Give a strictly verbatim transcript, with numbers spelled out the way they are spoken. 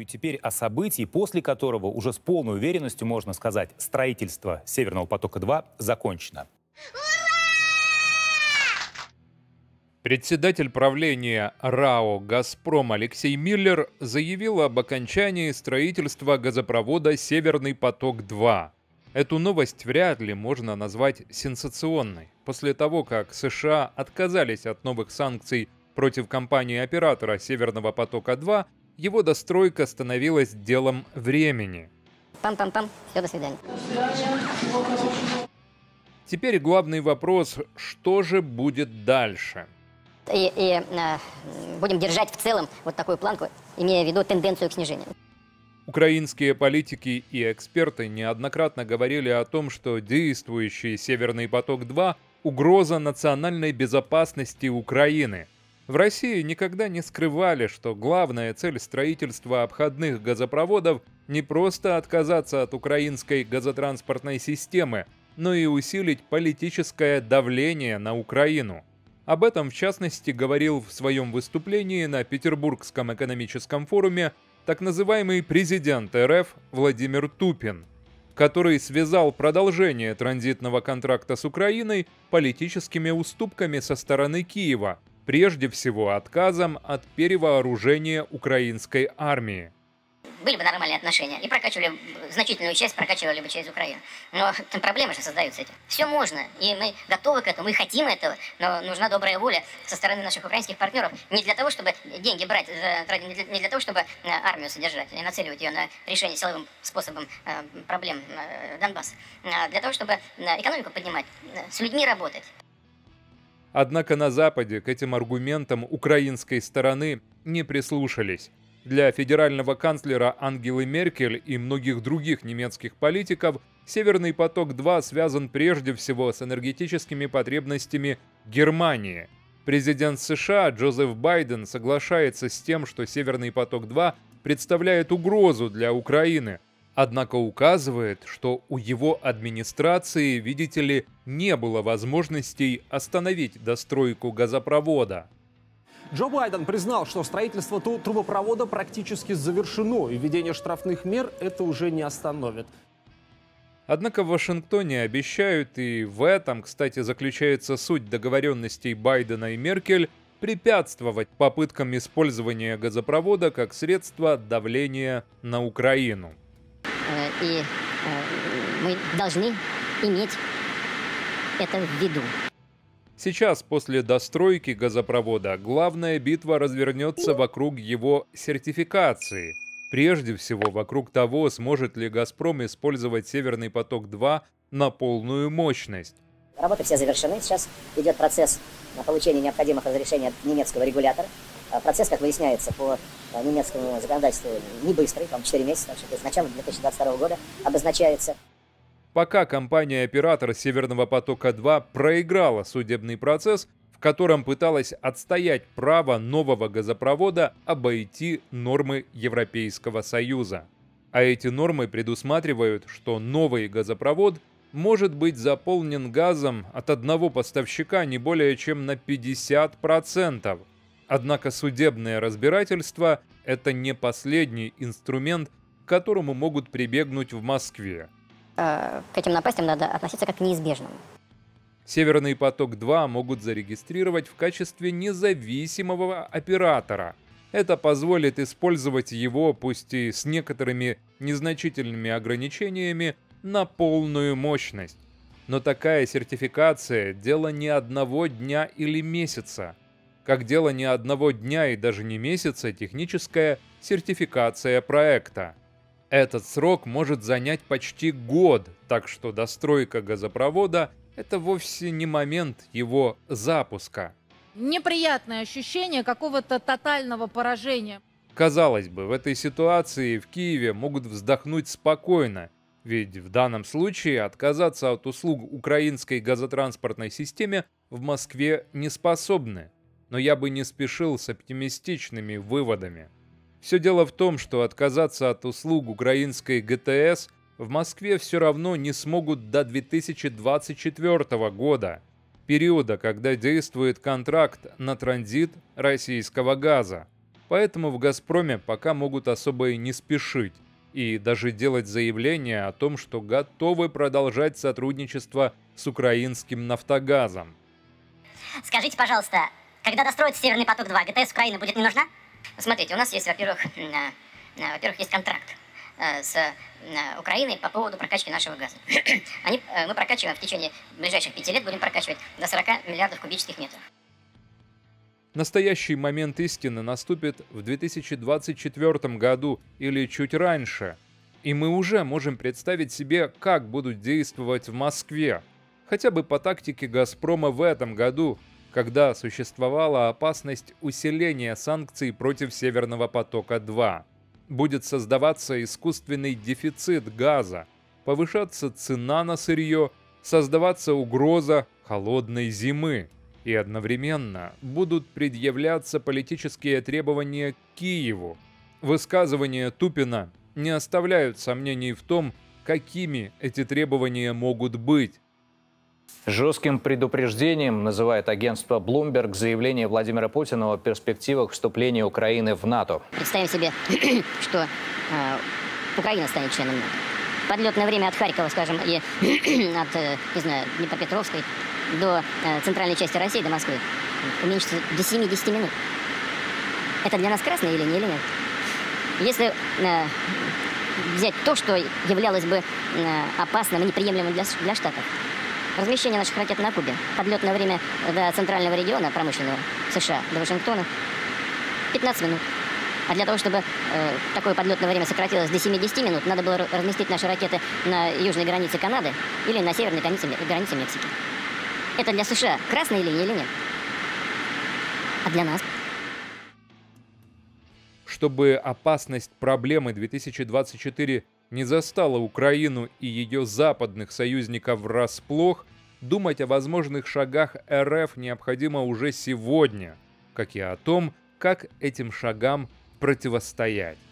и теперь о событии, после которого уже с полной уверенностью можно сказать, строительство Северного потока-два закончено. Председатель правления РАО «Газпром» Алексей Миллер заявил об окончании строительства газопровода «Северный поток-два». Эту новость вряд ли можно назвать сенсационной. После того, как США отказались от новых санкций против компании-оператора «Северного потока-два», его достройка становилась делом времени. Пам-пам-пам, все, до свидания. Теперь главный вопрос, что же будет дальше? И, и э, будем держать в целом вот такую планку, имея в виду тенденцию к снижению. Украинские политики и эксперты неоднократно говорили о том, что действующий «Северный поток-два» – угроза национальной безопасности Украины. В России никогда не скрывали, что главная цель строительства обходных газопроводов – не просто отказаться от украинской газотранспортной системы, но и усилить политическое давление на Украину. Об этом, в частности, говорил в своем выступлении на Петербургском экономическом форуме так называемый президент РФ Владимир Тупин, который связал продолжение транзитного контракта с Украиной политическими уступками со стороны Киева, прежде всего отказом от перевооружения украинской армии. Были бы нормальные отношения, и прокачивали, значительную часть прокачивали бы через Украину. Но там проблемы же создаются этим. Все можно, и мы готовы к этому, мы хотим этого, но нужна добрая воля со стороны наших украинских партнеров. Не для того, чтобы деньги брать, не для того, чтобы армию содержать и нацеливать ее на решение силовым способом проблем Донбасса, а для того, чтобы экономику поднимать, с людьми работать. Однако на Западе к этим аргументам украинской стороны не прислушались. Для федерального канцлера Ангелы Меркель и многих других немецких политиков «Северный поток-два» связан прежде всего с энергетическими потребностями Германии. Президент США Джозеф Байден соглашается с тем, что «Северный поток-два» представляет угрозу для Украины, однако указывает, что у его администрации, видите ли, не было возможностей остановить достройку газопровода. Джо Байден признал, что строительство трубопровода практически завершено, и введение штрафных мер это уже не остановит. Однако в Вашингтоне обещают, и в этом, кстати, заключается суть договоренностей Байдена и Меркель, препятствовать попыткам использования газопровода как средство давления на Украину. И мы должны иметь это в виду. Сейчас, после достройки газопровода, главная битва развернется вокруг его сертификации. Прежде всего, вокруг того, сможет ли «Газпром» использовать «Северный поток-два» на полную мощность. Работы все завершены. Сейчас идет процесс получения необходимых разрешений от немецкого регулятора. Процесс, как выясняется, по немецкому законодательству не быстрый, там четыре месяца, так что с начала две тысячи двадцать второго года обозначается. Пока компания-оператор «Северного потока-два» проиграла судебный процесс, в котором пыталась отстоять право нового газопровода обойти нормы Европейского Союза. А эти нормы предусматривают, что новый газопровод может быть заполнен газом от одного поставщика не более чем на пятьдесят процентов. Однако судебное разбирательство – это не последний инструмент, к которому могут прибегнуть в Москве. К этим напастям надо относиться как к неизбежным. «Северный поток-два» могут зарегистрировать в качестве независимого оператора. Это позволит использовать его, пусть и с некоторыми незначительными ограничениями, на полную мощность. Но такая сертификация – дело не одного дня или месяца. Как дело не одного дня и даже не месяца техническая сертификация проекта. Этот срок может занять почти год, так что достройка газопровода – это вовсе не момент его запуска. Неприятное ощущение какого-то тотального поражения. Казалось бы, в этой ситуации в Киеве могут вздохнуть спокойно, ведь в данном случае отказаться от услуг украинской газотранспортной системе в Москве не способны. Но я бы не спешил с оптимистичными выводами. Все дело в том, что отказаться от услуг украинской ГТС в Москве все равно не смогут до две тысячи двадцать четвёртого года, периода, когда действует контракт на транзит российского газа. Поэтому в «Газпроме» пока могут особо и не спешить, и даже делать заявление о том, что готовы продолжать сотрудничество с украинским «Нафтогазом». Скажите, пожалуйста, когда достроится «Северный поток-два», ГТС Украины будет не нужна? Смотрите, у нас есть, во-первых, во-первых, есть контракт с Украиной по поводу прокачки нашего газа. Они, мы прокачиваем в течение ближайших пяти лет, будем прокачивать до сорока миллиардов кубических метров. Настоящий момент истины наступит в две тысячи двадцать четвёртом году или чуть раньше. И мы уже можем представить себе, как будут действовать в Москве. Хотя бы по тактике «Газпрома» в этом году, когда существовала опасность усиления санкций против «Северного потока-два». Будет создаваться искусственный дефицит газа, повышаться цена на сырье, создаваться угроза холодной зимы. И одновременно будут предъявляться политические требования к Киеву. Высказывания Тупина не оставляют сомнений в том, какими эти требования могут быть. Жестким предупреждением называет агентство Bloomberg заявление Владимира Путина о перспективах вступления Украины в НАТО. Представим себе, что э, Украина станет членом НАТО. Подлетное время от Харькова, скажем, и от, э, не знаю, Днепропетровской до э, центральной части России, до Москвы, уменьшится до семидесяти минут. Это для нас красная линия или нет? Если э, взять то, что являлось бы э, опасным и неприемлемым для, для Штатов, размещение наших ракет на Кубе, подлетное время до центрального региона промышленного США, до Вашингтона, пятнадцать минут. А для того, чтобы э, такое подлетное время сократилось до семидесяти минут, надо было разместить наши ракеты на южной границе Канады или на северной границе, границе Мексики. Это для США красная линия или нет? А для нас? Чтобы опасность проблемы две тысячи двадцать четыре не застала Украину и ее западных союзников врасплох, думать о возможных шагах РФ необходимо уже сегодня, как и о том, как этим шагам противостоять.